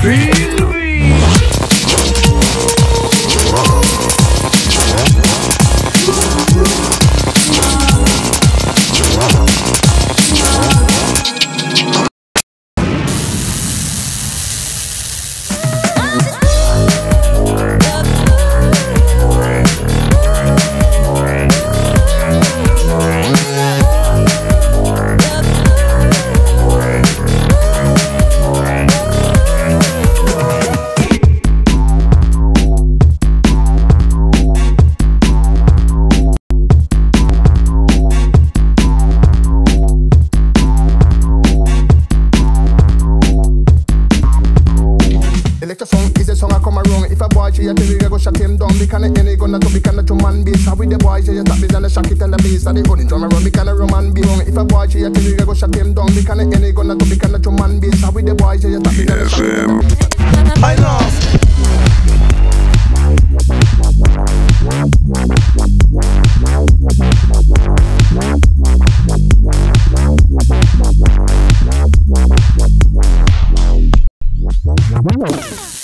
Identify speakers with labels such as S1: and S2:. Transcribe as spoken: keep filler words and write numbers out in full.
S1: Feel the beat.
S2: Shut him down, because the any gonna to be kind of Drum and Bass. How with the boys, you stop this and the shock it and the bass. And the only drum and run, because the Roman be wrong. If a boy, you tell you go shut him down, because the any gonna to be kind of Drum and Bass. How with the boys, you stop this and the shock it and the bass. I know.
S3: Wow.